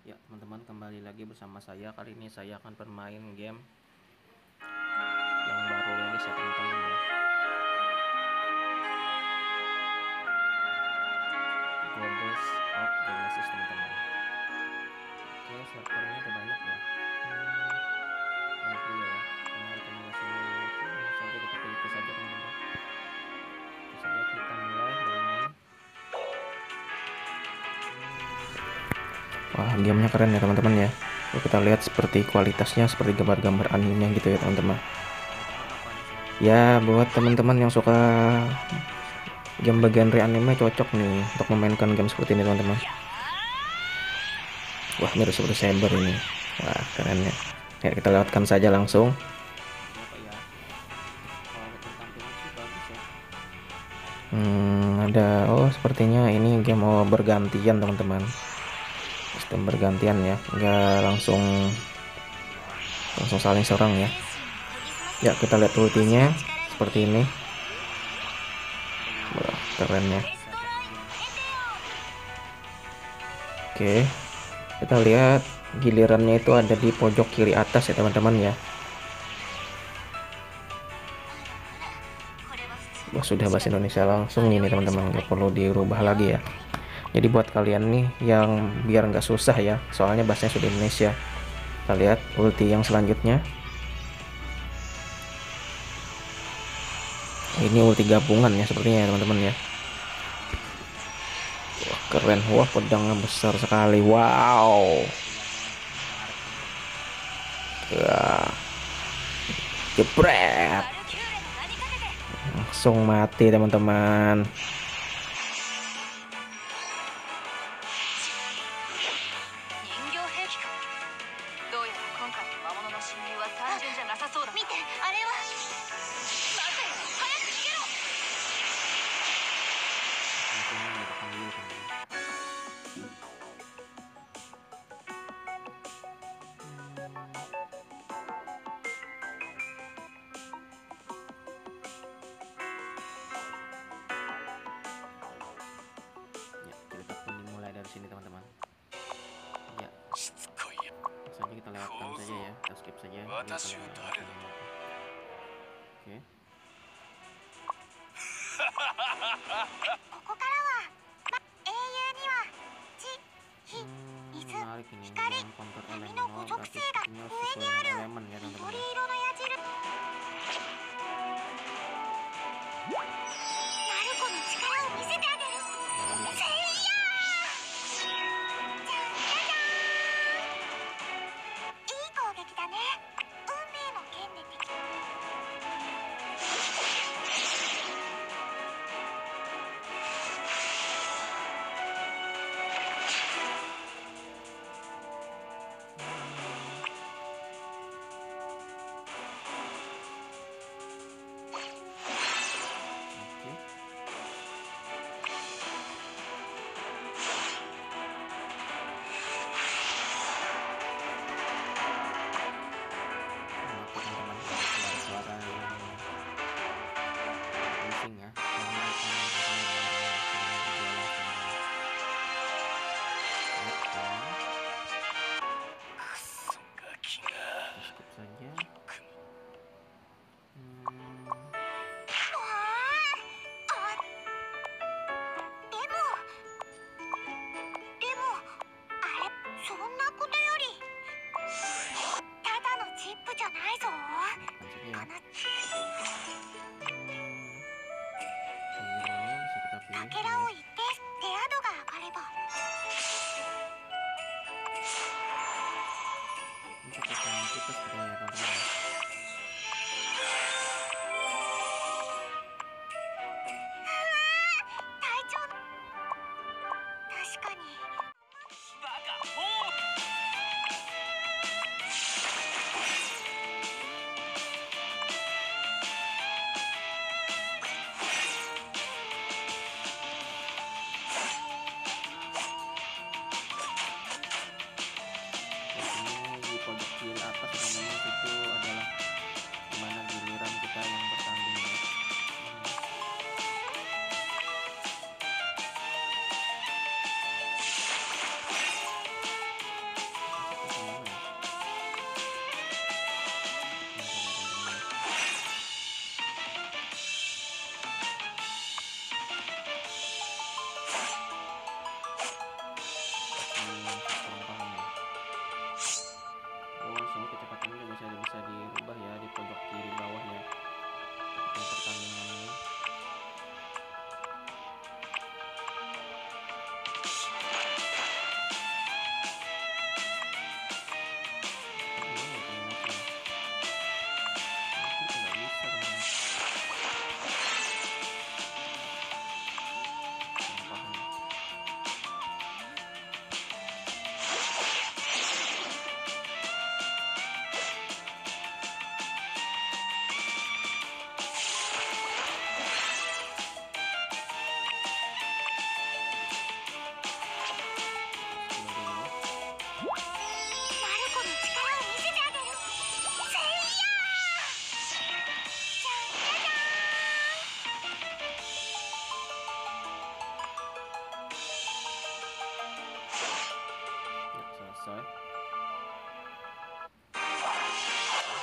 Ya teman-teman, kembali lagi bersama saya. Kali ini saya akan bermain game yang baru rilis ya teman-teman ya. Goddess of Genesis teman-teman. Oke, servernya ada banyak ya. Banyak juga ya. Ini rekomendasinya itu saja kita pilih itu saja teman-teman. Itu saja kita mulai bermain. Wah, gamenya keren ya teman-teman ya. Kita lihat seperti kualitasnya seperti gambar-gambar anime gitu ya teman-teman. Ya, buat teman-teman yang suka game genre anime cocok nih untuk memainkan game seperti ini teman-teman. Wah, mirip seperti Saber ini. Wah, keren ya. Ya, kita lewatkan saja langsung. Ada sepertinya ini game mau bergantian teman-teman. Sistem bergantian ya, nggak langsung saling serang ya. Ya, kita lihat ultinya seperti ini. Wah, keren ya. Oke, kita lihat gilirannya itu ada di pojok kiri atas ya teman-teman ya. Wah, sudah bahasa Indonesia langsung ini teman-teman, nggak perlu dirubah lagi ya. Jadi buat kalian nih yang biar nggak susah ya, soalnya bahasanya sudah Indonesia. Kita lihat ulti yang selanjutnya. Ini ulti gabungan ya sepertinya ya teman-teman ya. Wah, keren. Wah, pedangnya besar sekali. Wow. Ya. Jebret. Langsung mati teman-teman. Sini teman-teman ya, saja kita lewatkan saja ya, kita skip saja. Oke. Menarik ini yang counter elemen, berarti sepertinya sesuai dengan elemen ya teman-teman.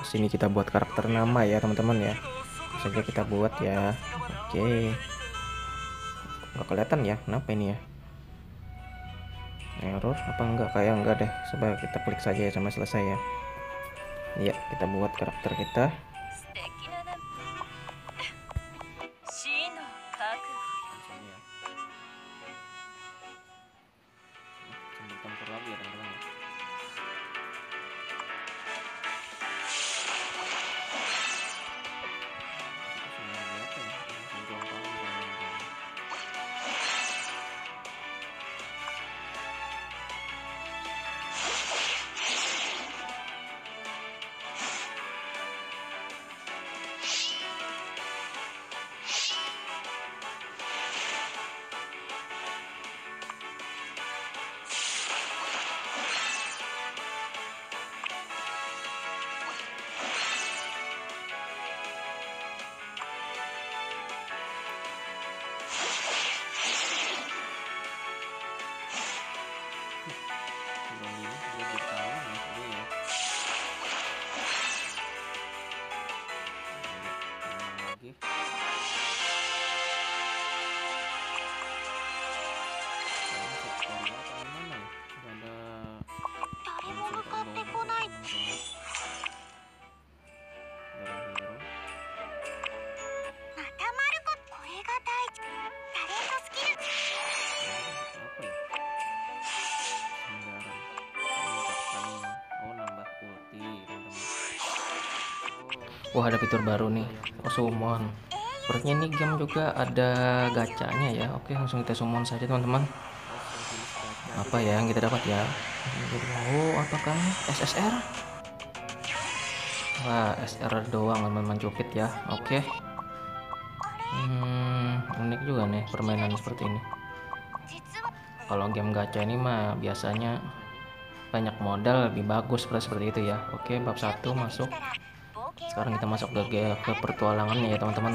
Sini kita buat karakter nama ya teman-teman ya. Saja kita buat ya. Oke. Nggak kelihatan ya, kenapa ini ya? Error apa enggak? Kayak enggak deh. Coba kita klik saja ya sampai selesai ya. Iya, kita buat karakter kita. Tempur lagi ya teman-teman ya. Wah, ada fitur baru nih. Oh, summon. Sepertinya ini game juga ada gacanya ya. Oke, langsung kita summon saja teman-teman. Apa ya yang kita dapat ya? Oh, apakah SSR? Wah, SR doang teman-teman, cupit ya. Oke. Unik juga nih permainan seperti ini. Kalau game gacha ini mah biasanya banyak modal lebih bagus seperti itu ya. Oke, bab 1 masuk. Sekarang kita masuk ke petualangannya ya teman-teman.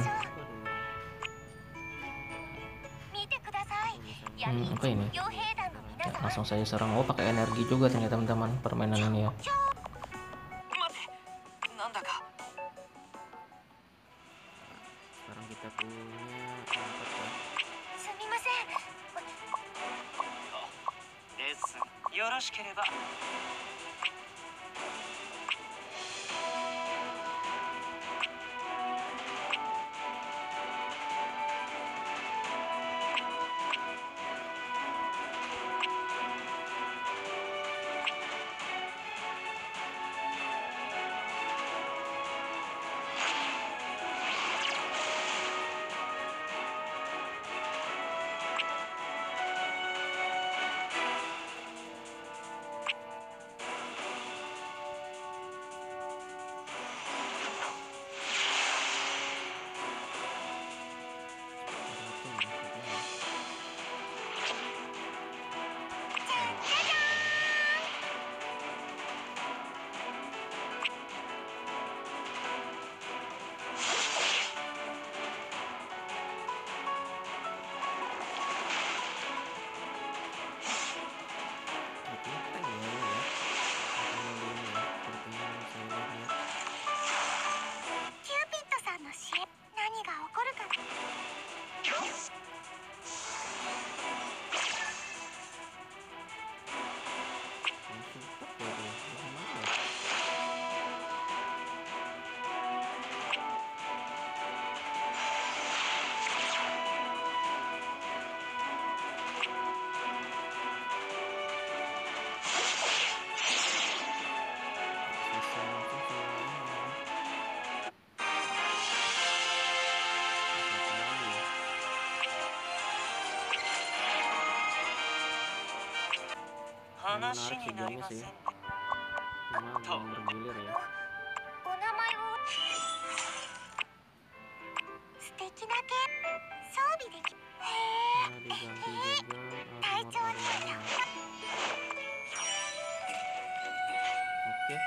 Apa ini ya, langsung saja serang. Oh, pakai energi juga ternyata teman-teman permainan ini ya. Sekarang kita punya menarik sih gamenya sih, cuma belum bergilir ya. Diganti juga armor-armornya. Oke.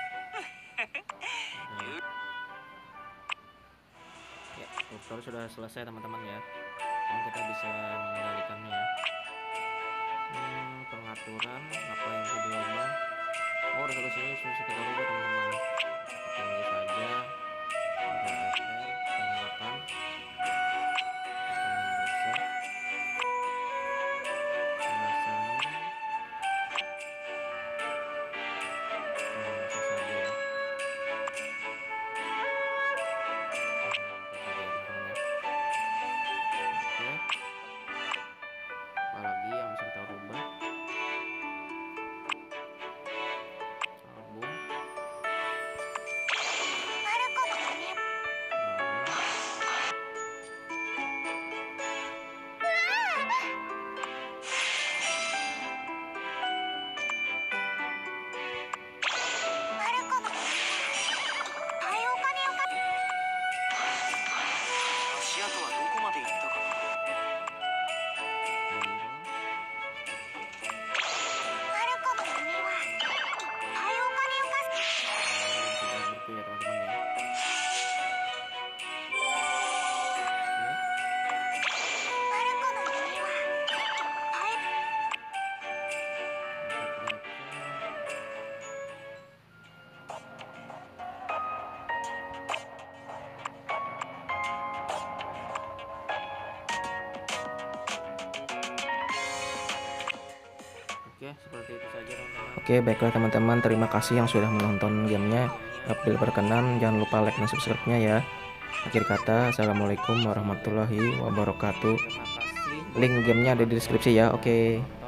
Ya, tutorial sudah selesai teman-teman ya. Sekarang kita bisa mengendalikannya ya. Pengaturan apa yang bisa diubah. Oh, resolusinya bisa kita ubah teman-teman. Tinggi saja. Oke, seperti itu saja teman-teman. Oke, baiklah teman-teman, terima kasih yang sudah menonton gamenya. Apabila berkenan, jangan lupa like dan subscribe-nya ya. Akhir kata, assalamualaikum warahmatullahi wabarakatuh. Terima kasih. Link gamenya ada di deskripsi ya. Oke.